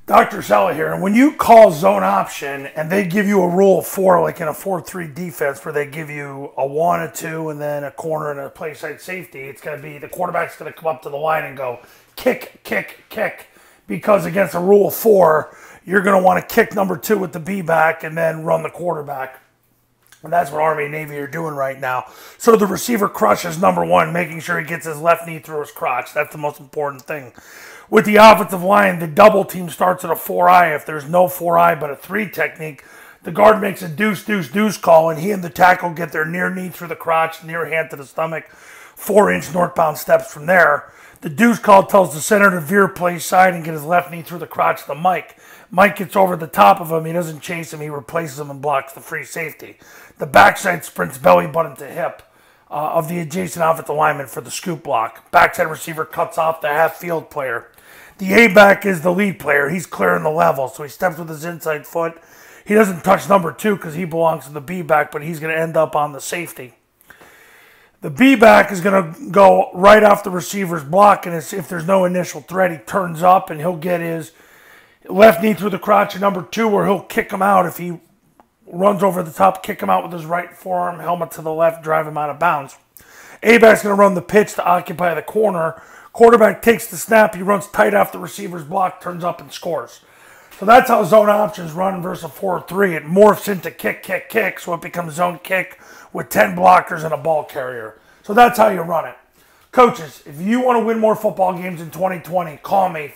Dr. Sella here, and when you call zone option and they give you a rule of 4, like in a 4-3 defense, where they give you a 1, a 2, and then a corner and a play side safety, it's going to be the quarterback's going to come up to the line and go kick, kick, kick, because against a rule of 4, you're going to want to kick number 2 with the B back and then run the quarterback. And that's what Army and Navy are doing right now. So the receiver crushes number 1, making sure he gets his left knee through his crotch. That's the most important thing. With the offensive line, the double team starts at a 4-eye. If there's no 4-eye but a 3 technique, the guard makes a deuce, deuce, deuce call, and he and the tackle get their near knee through the crotch, near hand to the stomach, 4-inch northbound steps from there. The deuce call tells the center to veer play side and get his left knee through the crotch of the Mike. Mike gets over the top of him. He doesn't chase him. He replaces him and blocks the free safety. The backside sprints belly button to hip of the adjacent offensive lineman for the scoop block. Backside receiver cuts off the half-field player. The A-back is the lead player. He's clearing the level, so he steps with his inside foot. He doesn't touch number 2 because he belongs to the B-back, but he's going to end up on the safety. The B-back is going to go right off the receiver's block, and if there's no initial threat, he turns up, and he'll get his left knee through the crotch of number 2, or he'll kick him out if he runs over the top, kick him out with his right forearm, helmet to the left, drive him out of bounds. A-back's going to run the pitch to occupy the corner. Quarterback takes the snap, he runs tight off the receiver's block, turns up and scores. So that's how zone options run versus a 4-3. It morphs into kick, kick, kick, so it becomes zone kick with 10 blockers and a ball carrier. So that's how you run it. Coaches, if you want to win more football games in 2020, call me,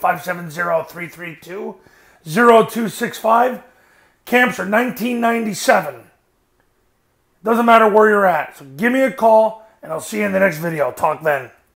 570-332-0265. Camps are $19.97. Doesn't matter where you're at. So give me a call, and I'll see you in the next video. Talk then.